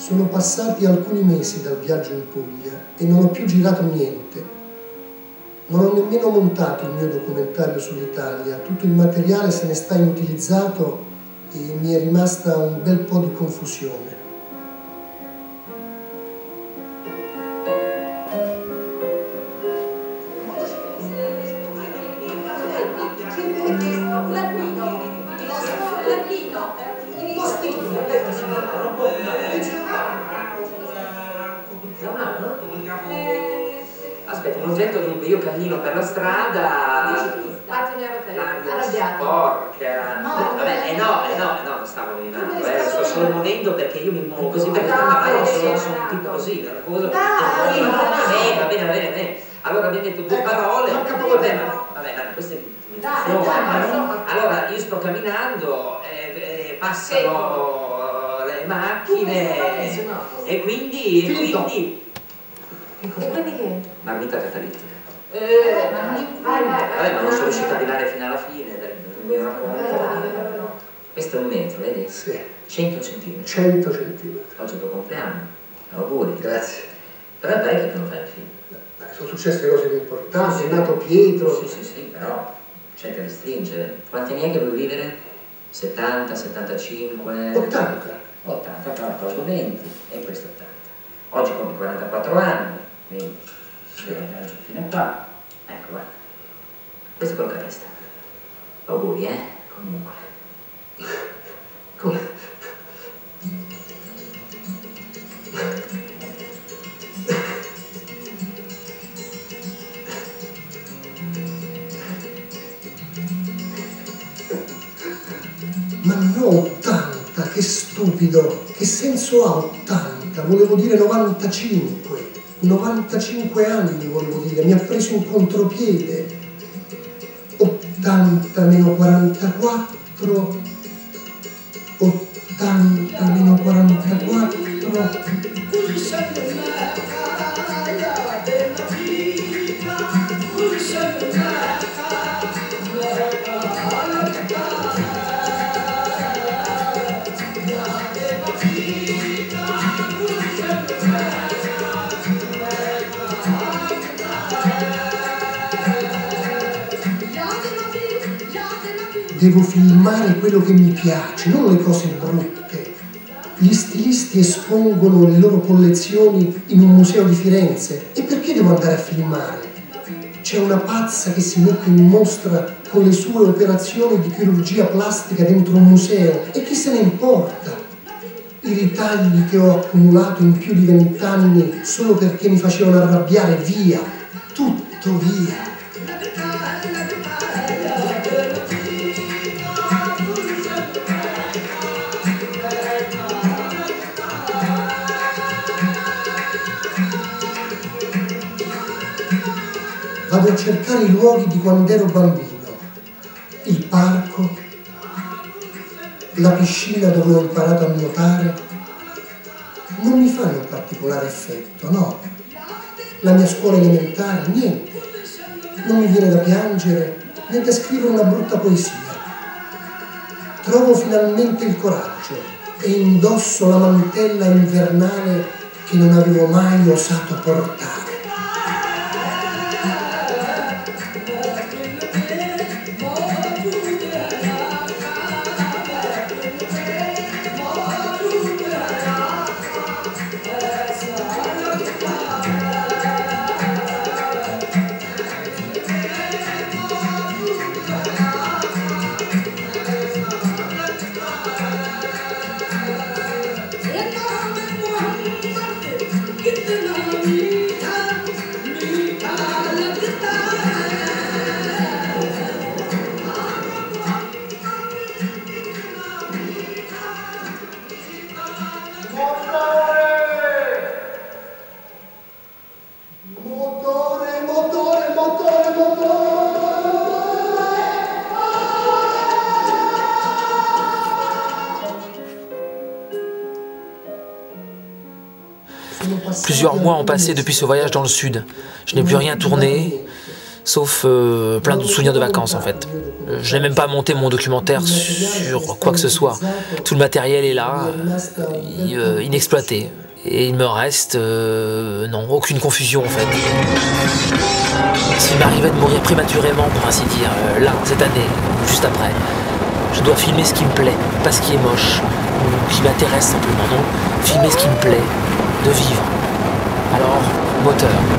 Sono passati alcuni mesi dal viaggio in Puglia e non ho più girato niente. Non ho nemmeno montato il mio documentario sull'Italia, tutto il materiale se ne sta inutilizzato e mi è rimasta un bel po' di confusione. Aspetta, un oggetto dunque, io cammino per la strada, porca, vabbè, no, non stavo camminando, sto solo muovendo perché io mi muovo così perché sono un tipo così, nervoso, va bene, allora abbiamo detto due parole, vabbè, queste allora io sto camminando, passano le macchine e quindi che? Marmita catalitica. Vabbè, ma non sono riuscito a arrivare fino alla fine del mio racconto. Questo è un metro, vedi? Sì. 100 centimetri. 100 centimetri. Oggi è il tuo compleanno. Auguri. Grazie. Però è parecchio che non fai il film. Sono successe cose più importanti, è nato Pietro. Sì, però cerca di stringere. Quanti anni è che vuoi vivere? 70, 75? 80. 80, però ne ho 20 e questo 80. Oggi compie 44 anni, quindi fino a qua. Ecco, guarda. Questo è quello che resta. Auguri, comunque. Come? Ma no, 80, che stupido, che senso ha 80? Volevo dire 95, 95 anni volevo dire, mi ha preso in contropiede. 80 meno 44, 80 meno 44. Devo filmare quello che mi piace, non le cose brutte. Gli stilisti espongono le loro collezioni in un museo di Firenze. E perché devo andare a filmare? C'è una pazza che si mette in mostra con le sue operazioni di chirurgia plastica dentro un museo. E chi se ne importa? I ritagli che ho accumulato in più di 20 anni solo perché mi facevano arrabbiare, via, tutto via. Vado a cercare i luoghi di quando ero bambino, il parco, la piscina dove ho imparato a nuotare. Non mi fanno un particolare effetto, no. La mia scuola elementare, niente. Non mi viene da piangere né da scrivere una brutta poesia. Trovo finalmente il coraggio e indosso la mantella invernale che non avevo mai osato portare. Plusieurs mois ont passé depuis ce voyage dans le sud. Je n'ai plus rien tourné. sauf plein de souvenirs de vacances en fait. Je n'ai même pas monté mon documentaire sur quoi que ce soit. Tout le matériel est là, inexploité. Et il me reste, non, aucune confusion en fait. S'il m'arrivait de mourir prématurément, pour ainsi dire, là, cette année, ou juste après, je dois filmer ce qui me plaît, pas ce qui est moche, ou qui m'intéresse simplement, non. Filmer ce qui me plaît, de vivre. Alors, moteur.